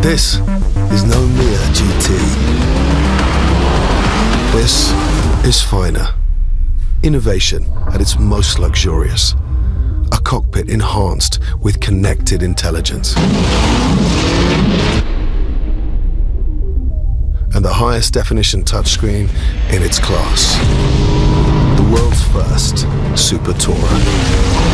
This is no mere GT. This is finer. Innovation at its most luxurious. A cockpit enhanced with connected intelligence. And the highest definition touchscreen in its class. The world's first Super Tourer.